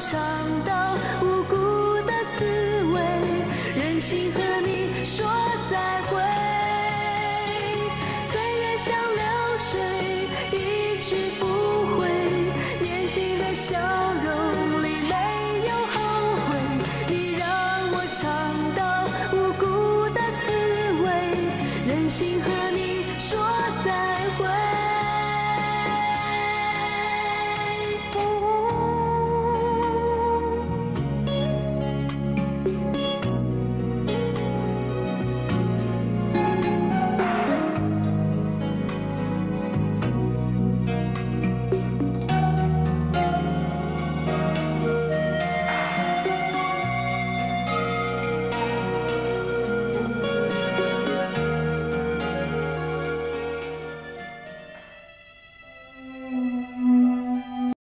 尝到无辜的滋味，任性和你说再会。岁月像流水，一去不回，年轻的笑。